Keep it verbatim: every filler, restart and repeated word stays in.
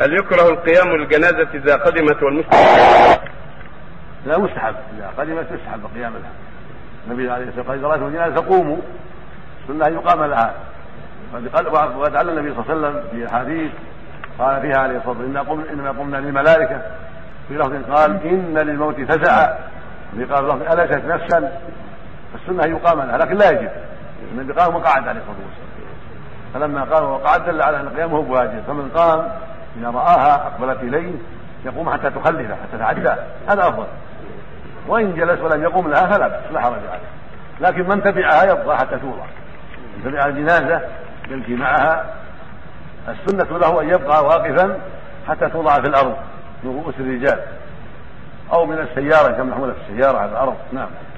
هل يكره القيام للجنازة إذا قدمت والمسلم؟ لا، مستحب، إذا قدمت يستحب قيام لها. النبي عليه الصلاة والسلام قال: إذا رأيتم الجنازة فقوموا، سنة يقام لها. وقد علم النبي صلى الله عليه وسلم في حديث قال فيها عليه الصلاة والسلام: إنما قمنا للملائكة. في لفظ قال: إن للموت فزعا. في قال لفظ: ألست نفسا. فالسنة يقام لها، لكن لا يجب. النبي قام وقعد عليه الصلاة والسلام، فلما قام وقعد دل على أن قيامه بواجب. فمن قام إذا رآها أقبلت إليه يقوم حتى تخلفه، حتى تعدى، هذا أفضل. وإن جلس ولم يقوم لها فلا بأس، لا حرج عليه. لكن من تبعها يبقى حتى توضع. من تبع الجنازة يمشي معها. السنة له أن يبقى واقفا حتى توضع في الأرض من رؤوس الرجال، أو من السيارة كما محمولة في السيارة على الأرض. نعم.